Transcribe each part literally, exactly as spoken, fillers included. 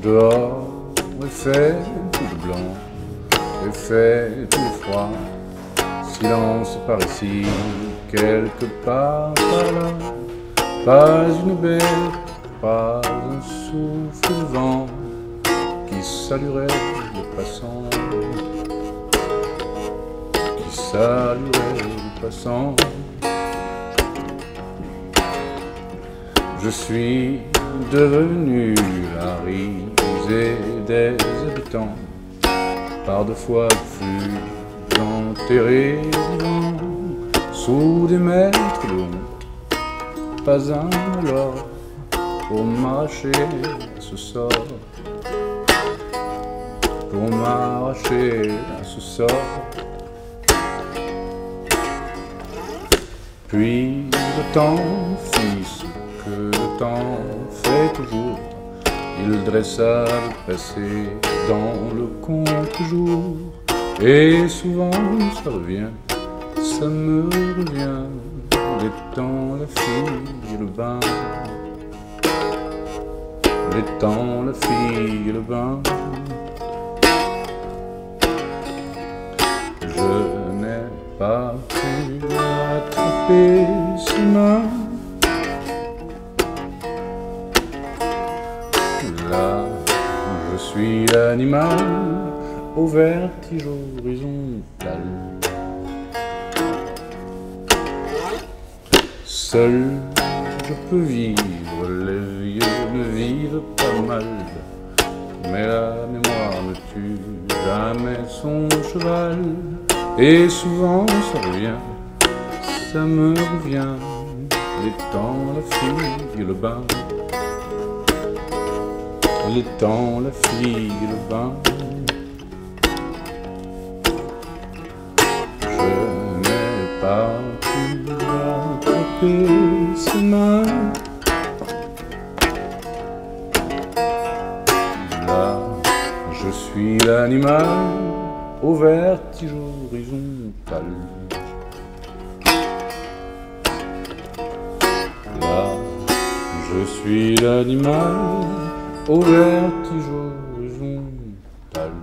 Dehors, il fait tout blanc, il fait tout froid. Silence par ici, quelque part par là. Pas une bête, pas un souffle de vent qui saluerait le passant, qui saluerait le passant. Je suis devenu la risée des habitants, par deux fois plus enterré vivant, sous des mètres de honte, pas un alors pour m'arracher à ce sort, pour m'arracher à ce sort. Puis le temps fit ce que le temps fait toujours. Il dressa le passé dans le compte-jour. Et souvent ça revient, ça me revient, les temps, la fille et le bain, les temps, la fille et le bain. Je n'ai pas pu attraper ses mains. Là, je suis l'animal au vertige horizontal. Seul, je peux vivre, les vieux ne vivent pas mal. Mais la mémoire ne tue jamais son cheval. Et souvent ça revient, ça me revient, les temps, la fille et le bain, les temps, la fille et le bain. Je n'ai pas pu attraper ses mains. Là, je suis l'animal au vertige horizontal. Là, je suis l'animal au vertige horizontal.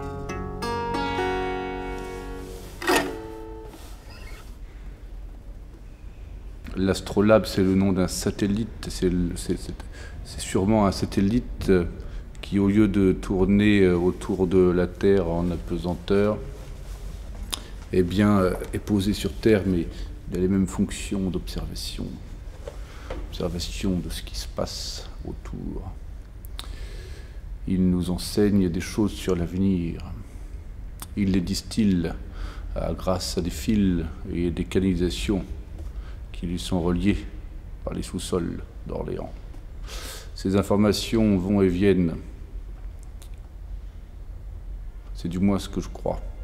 L'astrolabe, c'est le nom d'un satellite. C'est sûrement un satellite qui, au lieu de tourner autour de la Terre en apesanteur, eh bien, est posé sur Terre, mais il a les mêmes fonctions d'observation, observation de ce qui se passe autour. Il nous enseigne des choses sur l'avenir. Il les distille grâce à des fils et des canalisations qui lui sont reliés par les sous-sols d'Orléans. Ces informations vont et viennent. C'est du moins ce que je crois.